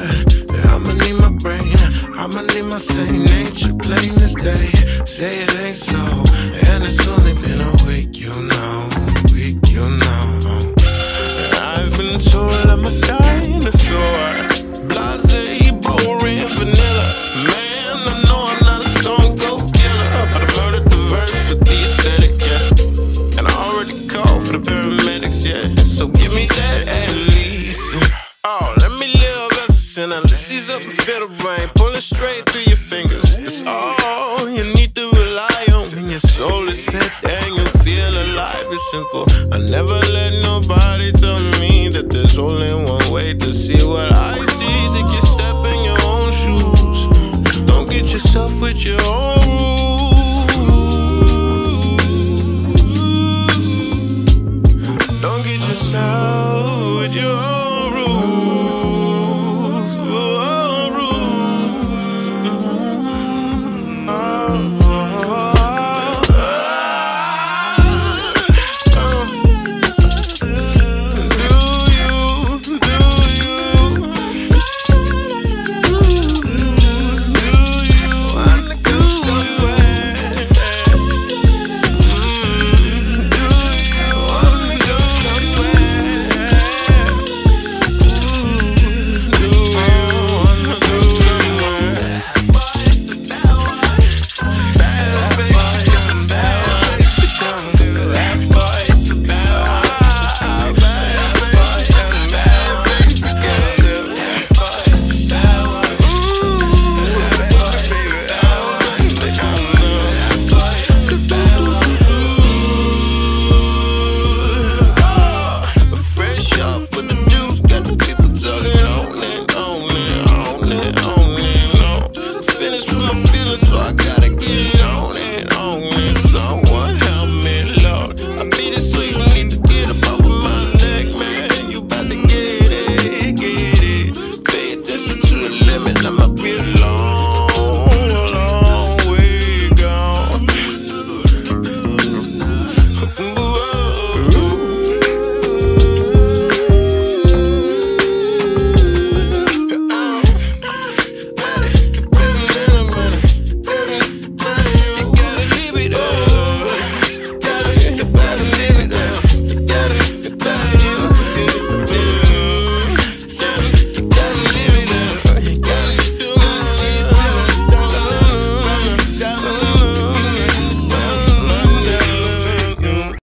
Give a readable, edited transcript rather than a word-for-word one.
I'ma need my brain, I'ma need my sane nature, plain as day. Say it ain't so, and it's only been a week, you know. I've been told I'm a dinosaur, blasé, boring, vanilla. Man, I know I'm not a stone cold killer, but I murdered the verse with the aesthetic, yeah. And I already called for the paramedics, yeah. So give me that at least. Oh, let me live as a sinner. Lift these up and feel the rain, pull it straight through your fingers. It's all you need to rely on when your soul is set and you feel alive. It's simple. I never let nobody tell me that there's only one way to see what I see. Take your step in your own shoes. Don't get yourself with your own rules. Don't get yourself with your own